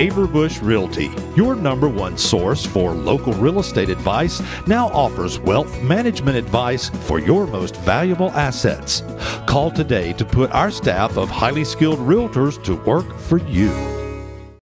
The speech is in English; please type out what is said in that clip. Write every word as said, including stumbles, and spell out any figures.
Averbuch Realty, your number one source for local real estate advice, now offers wealth management advice for your most valuable assets. Call today to put our staff of highly skilled realtors to work for you.